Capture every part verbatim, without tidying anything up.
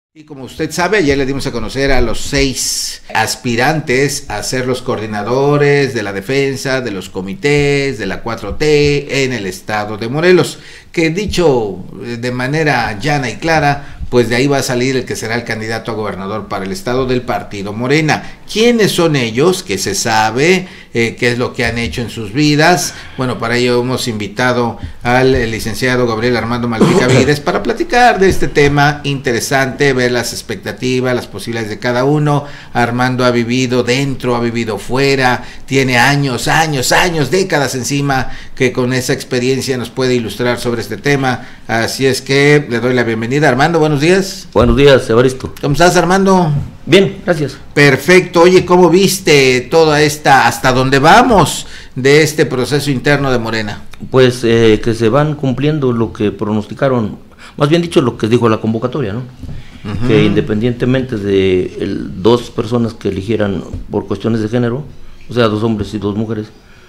Y como usted sabe, ayer le dimos a conocer a los seis aspirantes a ser los coordinadores de la defensa, de los comités, de la cuatro T en el estado de Morelos, que dicho de manera llana y clara, pues de ahí va a salir el que será el candidato a gobernador para el estado del partido Morena. ¿Quiénes son ellos? ¿Qué se sabe? Eh, ¿Qué es lo que han hecho en sus vidas? Bueno, para ello hemos invitado al licenciado Gabriel Armando Malpica Vides para platicar de este tema interesante, ver las expectativas, las posibilidades de cada uno. Armando ha vivido dentro, ha vivido fuera, tiene años, años, años, décadas encima, que con esa experiencia nos puede ilustrar sobre este tema. Así es que le doy la bienvenida. Armando, buenos días. Buenos días, Evaristo. ¿Cómo estás, Armando? Bien, gracias. Perfecto. Oye, ¿cómo viste toda esta, hasta dónde vamos de este proceso interno de Morena? Pues eh, que se van cumpliendo lo que pronosticaron, más bien dicho, lo que dijo la convocatoria, ¿no? Uh-huh. Que independientemente de el, dos personas que eligieran por cuestiones de género, o sea, dos hombres y dos mujeres,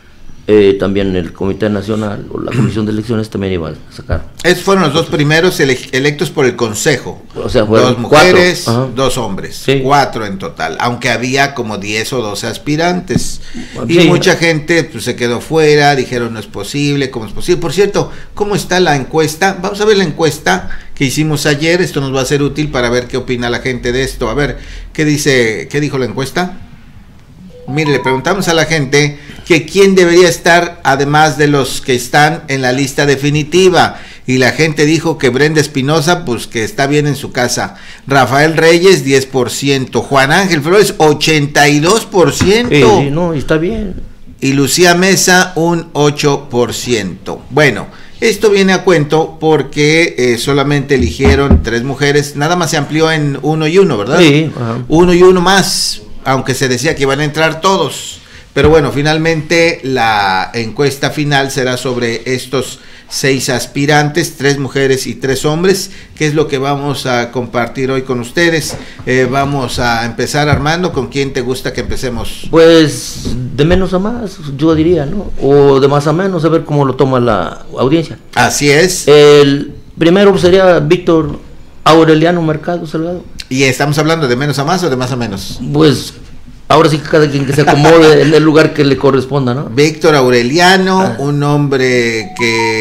Eh, también el Comité Nacional o la Comisión de Elecciones también iban a sacar. Esos fueron los dos primeros ele electos por el Consejo. O sea, dos mujeres, dos hombres, sí. Cuatro en total, aunque había como diez o doce aspirantes. Sí. Y mucha gente pues, se quedó fuera, dijeron no es posible, ¿cómo es posible? Por cierto, ¿cómo está la encuesta? Vamos a ver la encuesta que hicimos ayer, esto nos va a ser útil para ver qué opina la gente de esto. A ver, ¿qué dice, qué dijo la encuesta? Mire, le preguntamos a la gente que quién debería estar, además de los que están en la lista definitiva, y la gente dijo que Brenda Espinosa, pues que está bien en su casa, Rafael Reyes, diez por ciento, Juan Ángel Flores, ochenta y dos por ciento, sí, no, está bien, y Lucía Mesa, un ocho por ciento. Bueno, esto viene a cuento porque eh, solamente eligieron tres mujeres, nada más se amplió en uno y uno, ¿verdad? Sí, ajá. Uno y uno más, aunque se decía que iban a entrar todos. Pero bueno, finalmente la encuesta final será sobre estos seis aspirantes, tres mujeres y tres hombres, que es lo que vamos a compartir hoy con ustedes. Eh, vamos a empezar, Armando, ¿con quién te gusta que empecemos? Pues de menos a más, yo diría, ¿no? O de más a menos, a ver cómo lo toma la audiencia. Así es. El primero sería Víctor Aureliano Mercado Salgado. ¿Y estamos hablando de menos a más o de más a menos? Pues ahora sí que cada quien que se acomode en el lugar que le corresponda, ¿no? Víctor Aureliano, ah. un hombre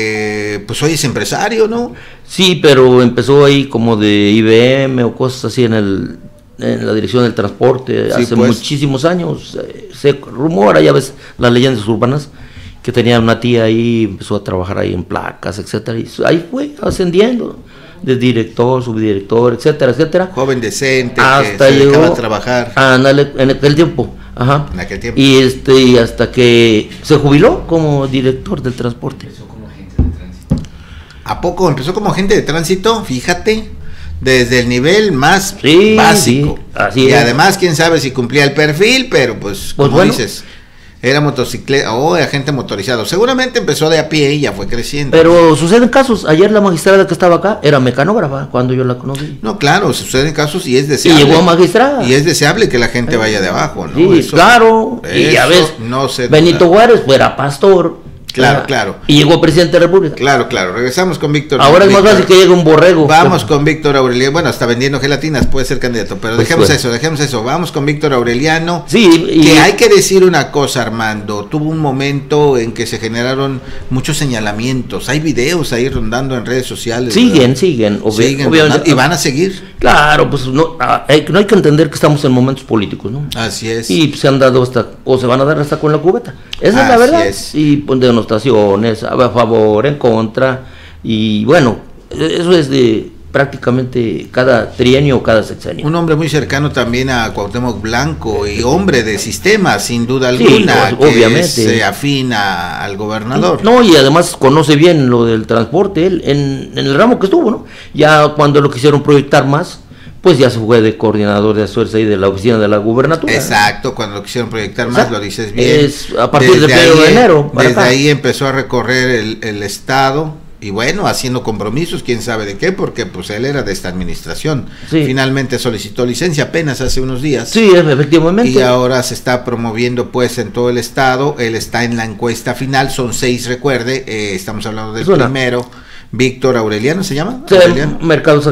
que pues hoy es empresario, ¿no? Sí, pero empezó ahí como de I B M o cosas así en el en la dirección del transporte, sí, hace pues. muchísimos años. Se rumora, ya ves, las leyendas urbanas, que tenía una tía ahí, empezó a trabajar ahí en placas, etcétera, y ahí fue ascendiendo de director, subdirector, etcétera, etcétera. Joven decente, hasta que se llegó a trabajar. A, en aquel tiempo, ajá. En aquel tiempo. Y este, y hasta que se jubiló como director del transporte. Empezó como agente de tránsito. ¿A poco empezó como agente de tránsito? Fíjate, desde el nivel más sí, básico. Sí, así y es. además, quién sabe si cumplía el perfil, pero pues, pues como bueno, dices, era motocicleta o oh, agente motorizado. Seguramente empezó de a pie y ya fue creciendo. Pero suceden casos. Ayer la magistrada que estaba acá era mecanógrafa cuando yo la conocí. No, claro, suceden casos y es deseable. Y llegó a magistrada. Y es deseable que la gente vaya de abajo, ¿no? Sí, eso, claro. Eso y ya ves, no se Benito Juárez fuera pastor. Claro, era, claro. Y llegó presidente de la República. Claro, claro. Regresamos con Víctor. Ahora Víctor. es más fácil que llegue un borrego. Vamos con Víctor Aureliano. Bueno, hasta vendiendo gelatinas puede ser candidato, pero pues dejemos bueno. eso, dejemos eso. Vamos con Víctor Aureliano. Sí, y que hay que decir una cosa, Armando. Tuvo un momento en que se generaron muchos señalamientos. Hay videos ahí rondando en redes sociales. Siguen, ¿verdad? siguen. Obvi siguen obviamente. Rondando, y van a seguir. Claro, pues no hay, no hay que entender que estamos en momentos políticos, ¿no? Así es. Y se han dado hasta, o se van a dar hasta con la cubeta. Esa Así es la verdad. Es. Y pues, denostaciones, a favor, en contra, y bueno, eso es de prácticamente cada trienio o cada sexenio. Un hombre muy cercano también a Cuauhtémoc Blanco y hombre de sistema, sin duda alguna, sí, que obviamente. es eh, afín a, al gobernador. No, y además conoce bien lo del transporte, él, en, en el ramo que estuvo, ¿no? Ya cuando lo quisieron proyectar más, pues ya se fue de coordinador de fuerza y de la oficina de la gubernatura. Exacto, cuando lo quisieron proyectar más, Exacto. Lo dices bien. Es a partir del primero de enero. Desde acá. Ahí empezó a recorrer el, el estado y bueno, haciendo compromisos, quién sabe de qué, porque pues él era de esta administración. Sí. Finalmente solicitó licencia apenas hace unos días. Sí, efectivamente. Y ahora se está promoviendo pues en todo el estado. Él está en la encuesta final, son seis, recuerde, eh, estamos hablando del primero. Víctor Aureliano, ¿se llama? Sí, Aureliano. Mercado Salgado.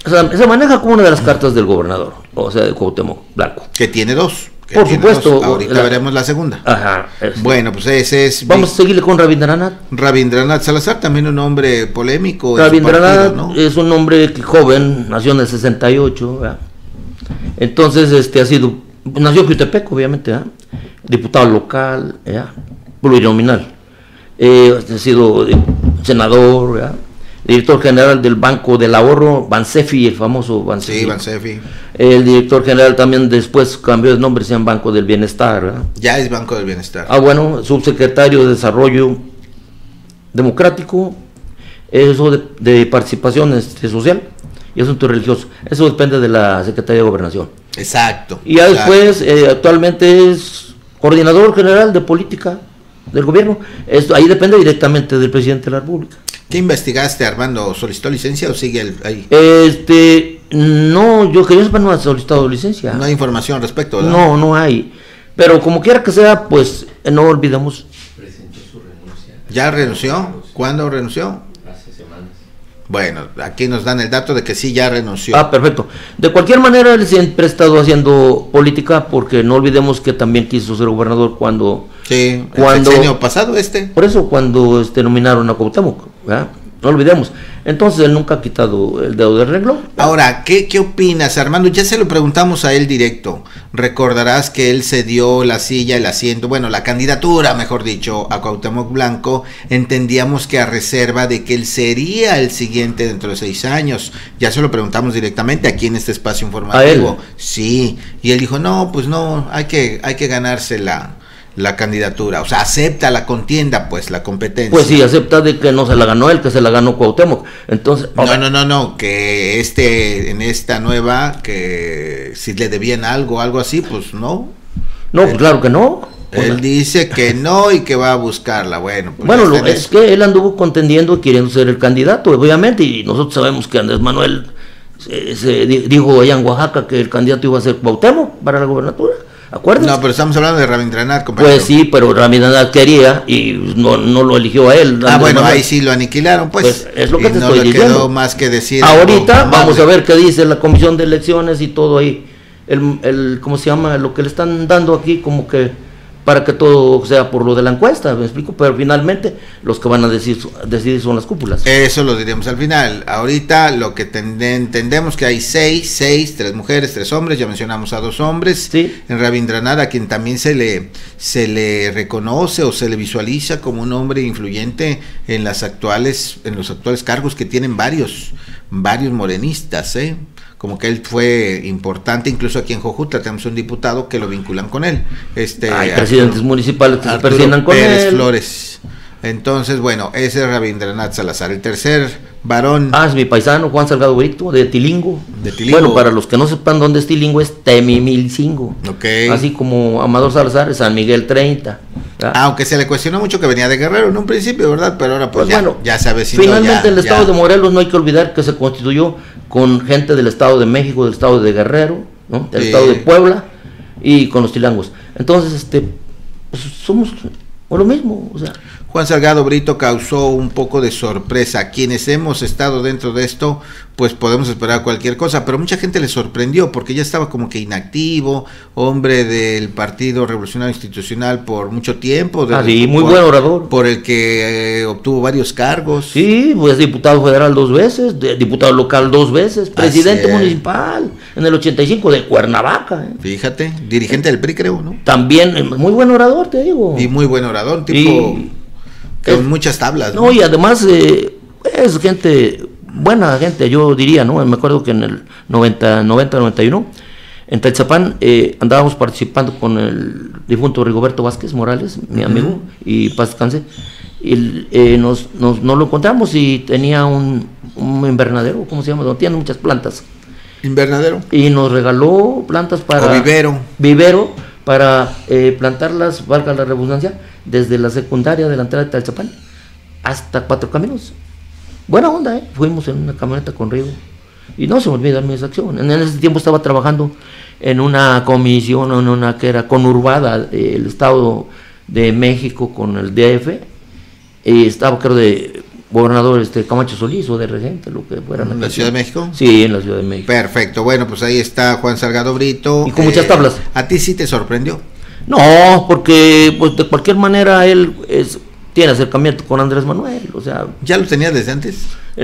O sea, se maneja como una de las cartas del gobernador, o sea, de Cuauhtémoc Blanco. Que tiene dos. Por supuesto. Dos. Ahorita la, veremos la segunda. Ajá. Es, bueno, pues ese es... Vamos a seguirle con Rabindranath. Rabindranath Salazar, también un hombre polémico. Rabindranath, ¿no? Es un hombre joven, nació en el sesenta y ocho, ¿verdad? Entonces, este ha sido, nació en Jutepec, obviamente, ¿verdad? Diputado local, ¿verdad? Plurinominal. Eh, ha sido senador, ¿verdad? Director general del Banco del Ahorro, Bansefi, el famoso Bansefi. Sí, Bansefi. El director general también después cambió de nombre, se llama Banco del Bienestar, ¿verdad? Ya es Banco del Bienestar. Ah, bueno, subsecretario de Desarrollo Democrático, eso de, de participación este, social y asuntos religiosos. Eso depende de la Secretaría de Gobernación. Exacto. Y ya exacto. después, eh, actualmente es coordinador general de política del gobierno. Esto, ahí depende directamente del presidente de la República. ¿Qué investigaste, Armando? ¿Solicitó licencia o sigue el, ahí? Este, no, yo que yo sepa no ha solicitado licencia. No hay información al respecto, ¿verdad? No, no hay. Pero como quiera que sea, pues no olvidemos. Presentó su renuncia. ¿Ya renunció? ¿Cuándo renunció? Hace semanas. Bueno, aquí nos dan el dato de que sí ya renunció. Ah, perfecto. De cualquier manera, él siempre ha estado haciendo política, porque no olvidemos que también quiso ser gobernador cuando... Sí, cuando, el sexenio pasado este. Por eso cuando este, nominaron a Cuauhtémoc, ¿verdad? No olvidemos. Entonces él nunca ha quitado el dedo del renglón. Ahora, ¿qué, ¿qué opinas, Armando? Ya se lo preguntamos a él directo. Recordarás que él cedió la silla, el asiento, bueno, la candidatura, mejor dicho, a Cuauhtémoc Blanco. Entendíamos que a reserva de que él sería el siguiente dentro de seis años. Ya se lo preguntamos directamente aquí en este espacio informativo. Sí, y él dijo, no, pues no, hay que, hay que ganarse la... la candidatura, o sea, acepta la contienda, pues, la competencia. Pues sí, acepta de que no se la ganó él, que se la ganó Cuauhtémoc. Entonces, no, no, no, no, que este, en esta nueva, que si le debían algo, algo así, pues no. No, pues claro que no. Él dice que no y que va a buscarla, bueno. Pues bueno, lo, es que él anduvo contendiendo, queriendo ser el candidato, obviamente, y nosotros sabemos que Andrés Manuel se, se dijo allá en Oaxaca que el candidato iba a ser Cuauhtémoc para la gobernatura. ¿Acuerdas? No, pero estamos hablando de Rabindranath, compañero. Pues sí, pero Rabindranath quería y no, no lo eligió a él. Ah, bueno, Manuel. Ahí sí lo aniquilaron, pues. pues es lo que y te no estoy le diciendo. Quedó más que decir. Ahorita vamos a ver qué dice la Comisión de Elecciones y todo ahí. El, el, ¿cómo se llama? Lo que le están dando aquí como que para que todo sea por lo de la encuesta, me explico, pero finalmente los que van a decidir, decidir son las cúpulas. Eso lo diremos al final. Ahorita lo que tende, entendemos que hay seis, seis, tres mujeres, tres hombres, ya mencionamos a dos hombres, sí. En Rabindranath, a quien también se le, se le reconoce o se le visualiza como un hombre influyente en las actuales, en los actuales cargos que tienen varios, varios morenistas, ¿eh? Como que él fue importante, incluso aquí en Jojutla tenemos un diputado que lo vinculan con él. Este, Hay presidentes Arturo, municipales que Arturo se persignan con Pérez él. Flores. Entonces, bueno, ese es Rabindranath Salazar. El tercer varón. Ah, es mi paisano, Juan Salgado Brito, de Tilingo. De Tilingo. Bueno, para los que no sepan dónde es Tilingo, es Temimilcingo. Ok. Así como Amador Salazar, es San Miguel treinta. ¿verdad? Aunque se le cuestionó mucho que venía de Guerrero en un principio, ¿verdad? Pero ahora pues, pues ya, bueno, ya se avecinó. Finalmente ya, el estado ya. de Morelos no hay que olvidar que se constituyó con gente del estado de México, del estado de Guerrero, ¿no? Del sí. estado de Puebla y con los tilangos. Entonces, este, pues somos lo mismo, o sea. Juan Salgado Brito causó un poco de sorpresa. Quienes hemos estado dentro de esto, pues podemos esperar cualquier cosa, pero mucha gente le sorprendió porque ya estaba como que inactivo, hombre del Partido Revolucionario Institucional por mucho tiempo. Ah, de, sí, muy por, buen orador. Por el que eh, obtuvo varios cargos. Sí, pues diputado federal dos veces, de, diputado local dos veces, presidente municipal en el ochenta y cinco de Cuernavaca. ¿eh? Fíjate, dirigente del P R I creo, ¿no? También, muy buen orador, te digo. Y muy buen orador, tipo... Y, con es, muchas tablas. No, ¿no? Y además eh, es gente, buena gente, yo diría, ¿no? Me acuerdo que en el noventa, noventa y uno, en Tlalzapán, eh, andábamos participando con el difunto Rigoberto Vázquez Morales, mi uh-huh. amigo, y paz descanse, y eh, nos, nos, nos lo encontramos y tenía un, un invernadero, ¿cómo se llama? Donde tiene muchas plantas. ¿Invernadero? Y nos regaló plantas para... O vivero. Vivero, para eh, plantarlas, valga la redundancia, desde la secundaria de la entrada de Tlalzapán hasta Cuatro Caminos. Buena onda, ¿eh? Fuimos en una camioneta con Rigo. Y no se me olvida mi acción. En ese tiempo estaba trabajando en una comisión, en una que era conurbada, eh, el Estado de México con el D F. Y estaba, creo, de gobernador este Camacho Solís o de regente, lo que fuera. ¿En la Ciudad de México? Sí, en la Ciudad de México. Perfecto, bueno, pues ahí está Juan Salgado Brito. Y con eh, muchas tablas. ¿A ti sí te sorprendió? No, porque pues de cualquier manera él es, tiene acercamiento con Andrés Manuel, o sea... ¿Ya lo tenía desde antes?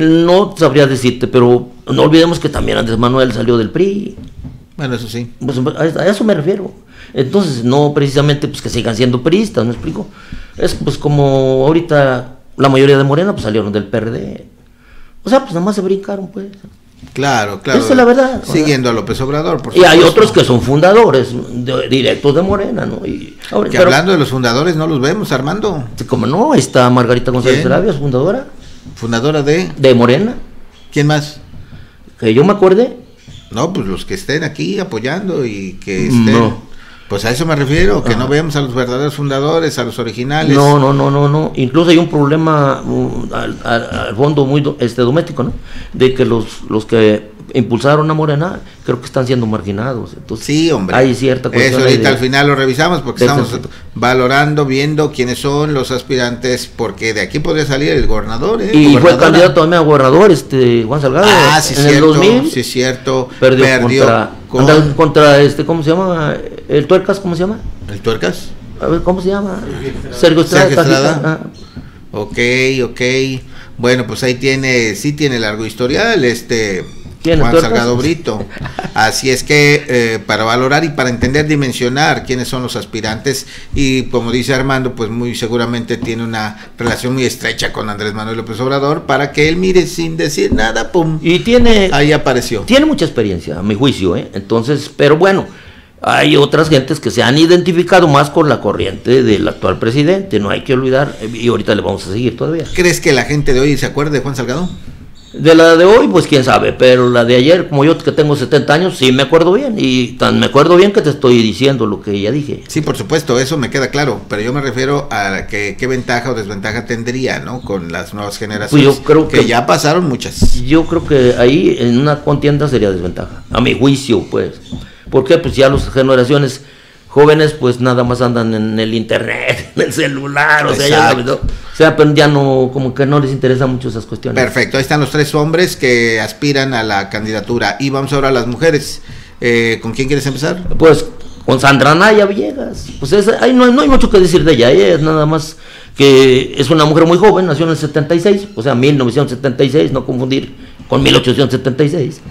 No sabría decirte, pero no olvidemos que también Andrés Manuel salió del P R I. Bueno, eso sí. Pues a eso me refiero. Entonces, no precisamente pues que sigan siendo priistas, ¿me explico? Es pues como ahorita la mayoría de Morena pues salieron del P R D. O sea, pues nada más se brincaron, pues. Claro, claro. Esa es la verdad. Siguiendo a López Obrador, por supuesto. Y hay otros que son fundadores, de, directos de Morena, ¿no? Y, ahora, que pero, hablando de los fundadores, no los vemos, Armando. ¿Cómo no? Ahí está Margarita González Arabias, fundadora. ¿Fundadora de? De Morena. ¿Quién más? Que yo me acuerde. No, pues los que estén aquí apoyando y que estén... No. Pues a eso me refiero, que Ajá. no vemos a los verdaderos fundadores, a los originales. No, no, no, no, no. Incluso hay un problema uh, al, al, al fondo muy do, este doméstico, ¿no? De que los, los que impulsaron a Morena, creo que están siendo marginados. Entonces, sí, hombre. Hay cierta cuestión. Eso ahorita de, al final lo revisamos porque estamos sentido. valorando, viendo quiénes son los aspirantes, porque de aquí podría salir el gobernador. ¿eh? Y fue candidato también a gobernador, este Juan Salgado. Ah, sí, en cierto, el dos mil. Sí, cierto. Perdió, perdió contra, con... contra, este, ¿cómo se llama? El Tuercas, ¿cómo se llama? ¿El Tuercas? A ver, ¿cómo se llama? Sergio Estrada. Sergio Estrada. Ah. Ok, ok. Bueno, pues ahí tiene, sí tiene largo historial, este... Juan Salgado Brito. Así es que eh, para valorar y para entender, dimensionar quiénes son los aspirantes, y como dice Armando, pues muy seguramente tiene una relación muy estrecha con Andrés Manuel López Obrador, para que él mire sin decir nada, pum, y tiene, ahí apareció. Tiene mucha experiencia, a mi juicio, ¿eh? Entonces, pero bueno, hay otras gentes que se han identificado más con la corriente del actual presidente, no hay que olvidar, y ahorita le vamos a seguir todavía. ¿Crees que la gente de hoy se acuerde de Juan Salgado? De la de hoy, pues quién sabe, pero la de ayer, como yo que tengo setenta años, sí me acuerdo bien, y tan me acuerdo bien que te estoy diciendo lo que ya dije. Sí, por supuesto, eso me queda claro, pero yo me refiero a que qué ventaja o desventaja tendría, ¿no? Con las nuevas generaciones, pues yo creo que, que ya pasaron muchas. Yo creo que ahí en una contienda sería desventaja, a mi juicio, pues. ¿Por qué? Pues ya las generaciones jóvenes pues nada más andan en el internet, en el celular, o sea, ya, ¿no? O sea, pero ya no, como que no les interesan mucho esas cuestiones. Perfecto, ahí están los tres hombres que aspiran a la candidatura, y vamos ahora a las mujeres. Eh, ¿con quién quieres empezar? Pues con Sandra Anaya Villegas, pues es, ahí no, no hay mucho que decir de ella, ella es nada más que es una mujer muy joven, nació en el setenta y seis, o sea, mil novecientos setenta y seis, no confundir con mil ochocientos setenta y seis,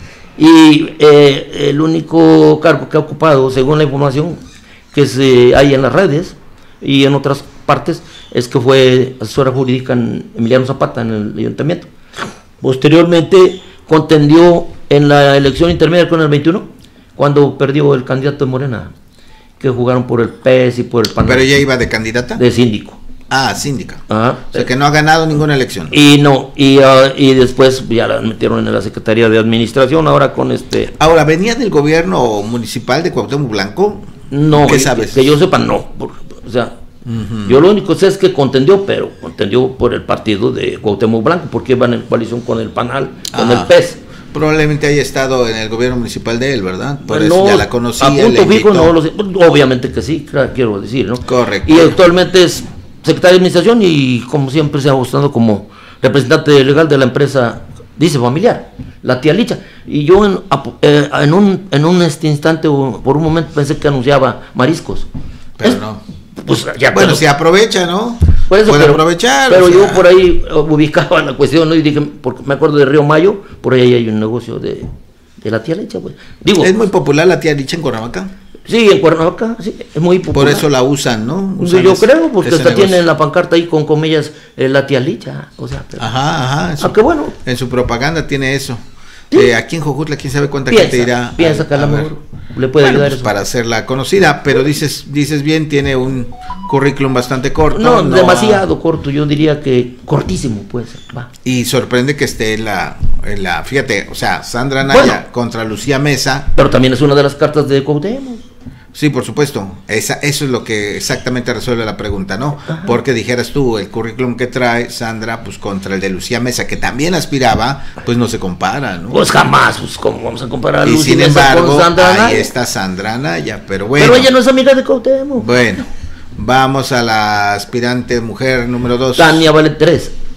y eh, el único cargo que ha ocupado, según la información que se hay en las redes y en otras partes, es que fue asesora jurídica en Emiliano Zapata en el ayuntamiento. Posteriormente contendió en la elección intermedia con el veintiuno, cuando perdió el candidato de Morena, que jugaron por el P E S y por el P A N. ¿Pero ella iba de candidata? De síndico. Ah, síndica. Ajá. O sea que no ha ganado ninguna elección. Y no, y, uh, y después ya la metieron en la Secretaría de Administración, ahora con este... Ahora, ¿venía del gobierno municipal de Cuauhtémoc Blanco? No, ¿qué sabes? Que yo sepa, no. Por, o sea, uh-huh. Yo lo único que sé es que contendió, pero contendió por el partido de Cuauhtémoc Blanco, porque iban en coalición con el PANAL, con ah, el P E S. Probablemente haya estado en el gobierno municipal de él, ¿verdad? Por no, eso ya la conocía. A punto fijo no lo sé. Obviamente que sí, quiero decir, ¿no? Correcto. Y actualmente es secretario de Administración y, como siempre, se ha gustado como representante legal de la empresa, dice familiar, la tía Licha. Y yo en, eh, en un en un este instante, por un momento, pensé que anunciaba mariscos. Pero es, no. Pues ya, bueno, pero, se aprovecha, ¿no? Por eso, puede pero, aprovechar. Pero o sea. yo por ahí ubicaba la cuestión, ¿no? Y dije, porque me acuerdo de Río Mayo, por ahí hay un negocio de, de la tía Licha, pues. Digo, ¿es muy popular la tía Licha en Cuernavaca? Sí, en Cuernavaca, sí, es muy popular. Por eso la usan, ¿no? Usan yo ese, creo, porque hasta tienen la pancarta ahí con comillas, eh, la tía Licha, o sea. Pero, ajá, ajá. Aunque bueno. En su propaganda tiene eso. ¿Sí? Eh, aquí en Jojutla, quién sabe cuánta piensa, gente irá. Piensa a, que a lo mejor le puede bueno, ayudar pues eso. Para hacerla conocida, pero dices dices bien, tiene un currículum bastante corto. No, no demasiado ha... corto, yo diría que cortísimo, pues. Va. Y sorprende que esté en la, en la, fíjate, o sea, Sandra Anaya bueno, contra Lucía Mesa. Pero también es una de las cartas de Cuauhtémoc. Sí, por supuesto, esa, eso es lo que exactamente resuelve la pregunta, ¿no? Ajá. Porque dijeras tú, el currículum que trae Sandra, pues contra el de Lucía Mesa, que también aspiraba, pues no se compara, ¿no? Pues jamás, pues cómo vamos a comparar a y Lucía sin Mesa embargo, con Sandra Anaya. Ahí está Sandra Anaya, pero bueno. Pero ella no es amiga de Cuauhtémoc. Bueno, vamos a la aspirante mujer número dos. Tania Valentín,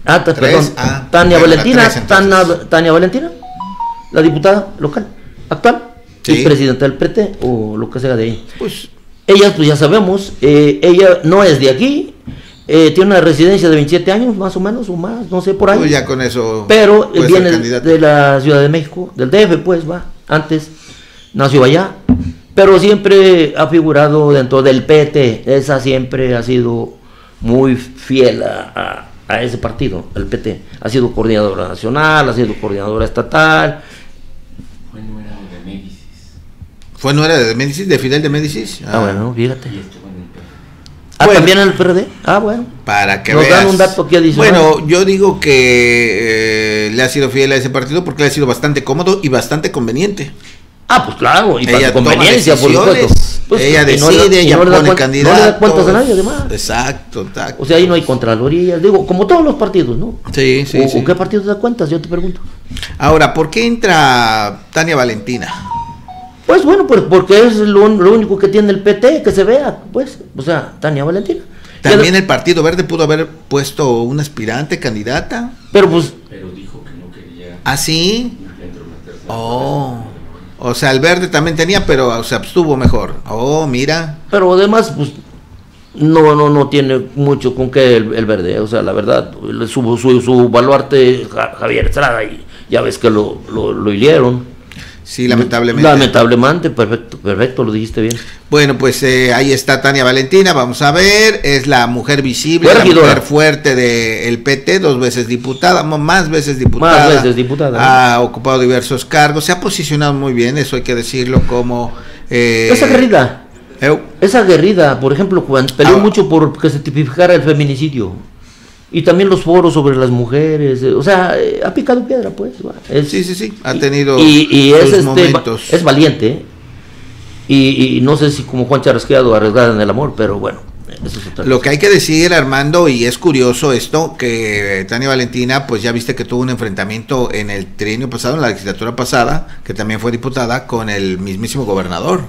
Ah, ta, tres, perdón. ah, Tania bueno, Valentina, tres, Tania, Tania Valentina, la diputada local, actual, sí. y presidenta del P T, o lo que sea de ahí. Pues, ella, pues ya sabemos, eh, ella no es de aquí, eh, tiene una residencia de veintisiete años, más o menos, o más, no sé, por ahí. pues ya con eso. Pero puede viene ser candidato. de la Ciudad de México, del D F, pues, va, antes nació allá, pero siempre ha figurado dentro del P T, esa siempre ha sido muy fiel a, a, a ese partido, el P T, ha sido coordinadora nacional, ha sido coordinadora estatal. Fue nuera de Médicis. ¿Fue nuera de Médicis, de Fidel de Médicis? Ah, bueno, fíjate. Y estuvo en el P R D. Ah, Bueno. también en el P R D. Ah, bueno. Para que Nos veas. dan un dato aquí adicional. Bueno, yo digo que eh, le ha sido fiel a ese partido porque le ha sido bastante cómodo y bastante conveniente. Ah, pues claro, y para Ella su toma conveniencia, por decisiones, supuesto. Pues, ella y no le da- decide, y ella no le da pone cuen- candidatos. No le da cuentas a nadie, además. Exacto, exacto. O sea, ahí no hay contralorías, digo, como todos los partidos, ¿no? Sí, sí, ¿O, sí. o qué partido da cuentas? Yo te pregunto. Ahora, ¿por qué entra Tania Valentina? Pues bueno, pues porque es lo, lo único que tiene el P T, que se vea, pues, o sea, Tania Valentina. También Ya- el Partido Verde pudo haber puesto una aspirante candidata. Pero pues, Pero dijo que no quería ¿Ah, sí? entrometerse. Oh. O sea, el Verde también tenía, pero se abstuvo mejor. Oh, mira. pero además, pues, no, no, no tiene mucho con qué el, el Verde, o sea, la verdad, su, su, su baluarte Ja- Javier Estrada, y ya ves que lo, lo, lo hirieron. Sí, lamentablemente. Lamentablemente, perfecto, perfecto, lo dijiste bien. Bueno, pues eh, ahí está Tania Valentina, vamos a ver, es la mujer visible, Fue la regidora. mujer fuerte del P T, dos veces diputada, mo- más veces diputada. Más veces diputada. Ha ocupado diversos cargos, se ha posicionado muy bien, eso hay que decirlo, como... Eh, Es aguerrida, eu- es aguerrida, por ejemplo, cuando peleó Ah. mucho por que se tipificara el feminicidio. Y también los foros sobre las mujeres, eh, o sea, eh, ha picado piedra, pues. va, es- sí, sí, sí, ha tenido y, y es, sus este, momentos. va- es valiente, ¿eh? y, y no sé si como Juan Charrasqueado arriesgada en el amor, pero bueno, eso es otra Lo cosa. que hay que decir, Armando, y es curioso esto, que Tania Valentina, pues ya viste que tuvo un enfrentamiento en el trienio pasado, en la legislatura pasada, que también fue diputada, con el mismísimo gobernador.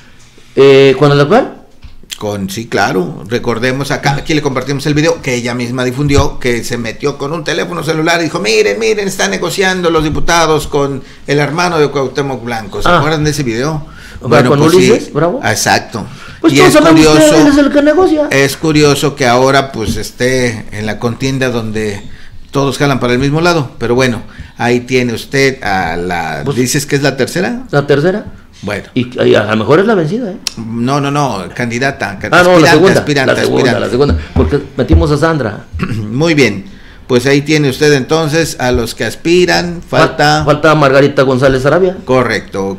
Eh, ¿Cuándo la cual? Con, sí, claro, recordemos acá, aquí le compartimos el video que ella misma difundió, que se metió con un teléfono celular y dijo, miren, miren, están negociando los diputados con el hermano de Cuauhtémoc Blanco. ¿Se Ah. acuerdan de ese video? ¿Con Ulises Bravo? Exacto. Pues y todos es sabemos que curioso, él es el que negocia. es curioso que ahora pues esté en la contienda donde todos jalan para el mismo lado, pero bueno, ahí tiene usted a la, Pues- ¿dices que es la tercera? La tercera. Bueno, Y, y a lo mejor es la vencida, ¿eh? no, no, no, candidata, Ah, no, la segunda. aspirante, la segunda, aspirante. la segunda. Porque metimos a Sandra. Muy bien, pues ahí tiene usted entonces a los que aspiran, falta... Falta Margarita González Arabia. Correcto,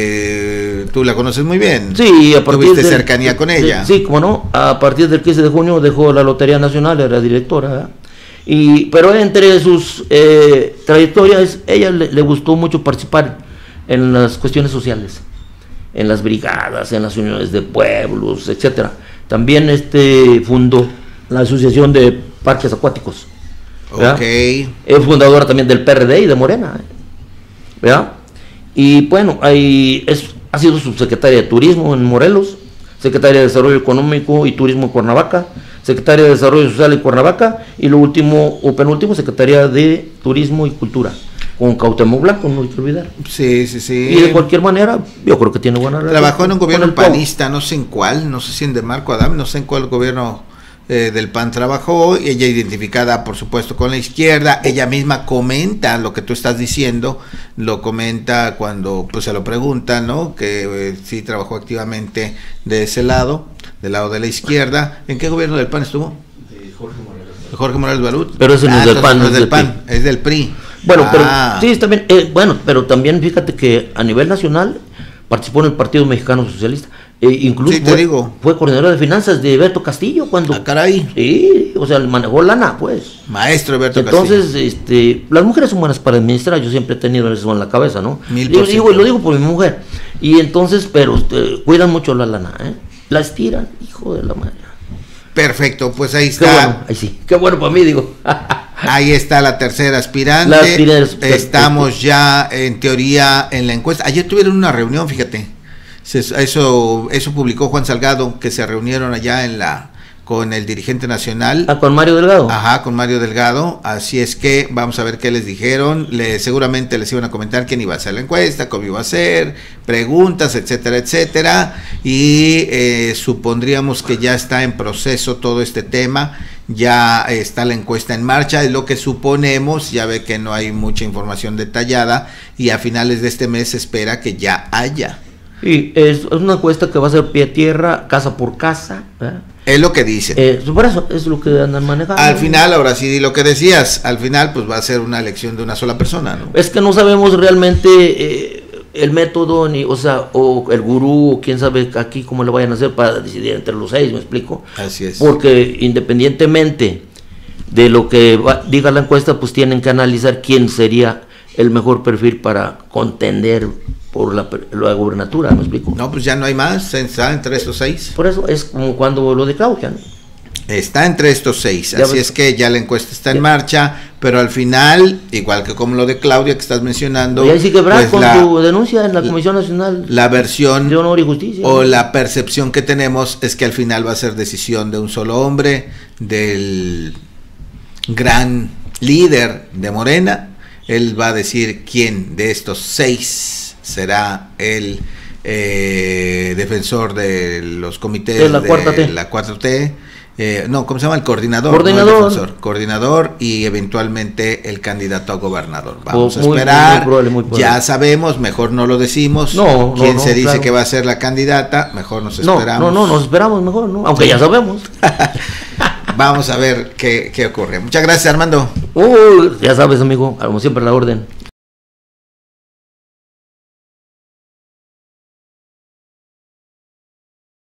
que tú la conoces muy bien. Sí, a partir Tuviste del- cercanía con de- ella. Sí, como no. A partir del quince de junio dejó la Lotería Nacional, era directora. ¿verdad? Y, pero entre sus eh, trayectorias, ella le, le gustó mucho participar en las cuestiones sociales, en las brigadas, en las uniones de pueblos, etcétera. También este fundó la Asociación de Parques Acuáticos. ¿verdad? Ok. Es fundadora también del P R D y de Morena, ¿eh? ¿verdad? Y bueno, ahí es, ha sido subsecretaria de Turismo en Morelos, secretaria de Desarrollo Económico y Turismo en Cuernavaca, secretaria de Desarrollo Social en Cuernavaca, y lo último, o penúltimo, secretaria de Turismo y Cultura, con Cuauhtémoc Blanco, no hay que olvidar. Sí, sí, sí. Y de cualquier manera, yo creo que tiene buena relación Trabajó en un con gobierno el pueblo. panista, no sé en cuál, no sé si en de Marco Adame, no sé en cuál gobierno eh, del P A N trabajó, y ella identificada por supuesto con la izquierda, ella misma comenta lo que tú estás diciendo, lo comenta cuando pues se lo preguntan, ¿no? Que eh, sí trabajó activamente de ese lado, del lado de la izquierda. ¿En qué gobierno del P A N estuvo? De Jorge Morales. Jorge Morales Barut. Pero ese no es del P A N, no es es del del P A N, es del P R I. Bueno, Ah. pero sí, está bien, eh, bueno, pero también fíjate que a nivel nacional participó en el Partido Mexicano Socialista. Eh, incluso Sí, te fue, digo. fue coordinador de finanzas de Beto Castillo cuando... Ah, caray. Sí, o sea, manejó lana, pues. Maestro Alberto Entonces, Castillo. este, las mujeres son buenas para administrar, yo siempre he tenido eso en la cabeza, ¿no? Mil Digo, por digo, ciento. y lo digo por mi mujer. Y entonces, pero este, cuidan mucho la lana, ¿eh? La estiran, hijo de la madre. Perfecto, pues ahí Qué está. bueno, ahí sí, qué bueno para mí, digo. Ahí está la tercera aspirante. La aspirante. Estamos ya en teoría en la encuesta. Ayer tuvieron una reunión, fíjate. Se- Eso, eso publicó Juan Salgado, que se reunieron allá en la con el dirigente nacional. Ah, con Mario Delgado. Ajá, con Mario Delgado, así es que vamos a ver qué les dijeron. Le, seguramente les iban a comentar quién iba a hacer la encuesta, cómo iba a ser, preguntas, etcétera, etcétera, y eh, supondríamos que ya está en proceso todo este tema, ya está la encuesta en marcha, es lo que suponemos, ya ve que no hay mucha información detallada, y a finales de este mes se espera que ya haya. Sí, es, es una encuesta que va a ser pie a tierra, casa por casa, ¿verdad? Es lo que dicen. Eh, por eso es lo que andan manejando. Al final, ahora sí, lo que decías, al final pues va a ser una elección de una sola persona, ¿no? Es que no sabemos realmente eh, el método, ni, o sea, o el gurú, o quién sabe aquí cómo lo vayan a hacer para decidir entre los seis, ¿me explico? Así es. Porque independientemente de lo que va, diga la encuesta, pues tienen que analizar quién sería el mejor perfil para contender por la, la gobernatura, ¿me explico? No, pues ya no hay más, está entre estos seis. Por eso es como cuando lo de Claudia, ¿no? Está entre estos seis, Ya así ves. es que ya la encuesta está en Ya. marcha, pero al final, igual que como lo de Claudia que estás mencionando, Y ahí sí que Brad pues con la, tu denuncia en la Comisión Nacional la versión de Honor y Justicia. o ¿no? la percepción que tenemos es que al final va a ser decisión de un solo hombre, del gran líder de Morena. Él va a decir quién de estos seis será el eh, defensor de los comités de la cuarta T. la cuatro T. Eh, no, ¿cómo se llama? El coordinador. Coordinador. No el defensor, coordinador y eventualmente el candidato a gobernador. Vamos Muy- a esperar. muy probable, muy probable. Ya sabemos, mejor no lo decimos. No, no, Quién no, se dice claro. que va a ser la candidata, mejor nos No, esperamos. no, no, nos esperamos mejor, ¿no? Aunque ya sabemos. Vamos a ver qué, qué ocurre. Muchas gracias, Armando. Uh, ya sabes, amigo, como siempre, a la orden.